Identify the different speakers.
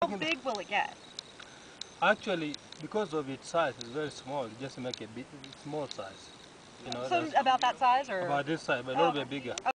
Speaker 1: How big will it get?
Speaker 2: Actually, because of its size, it's very small. Just make a bit small size. You know,
Speaker 1: So about that size, or
Speaker 2: about this size, but a little bit bigger.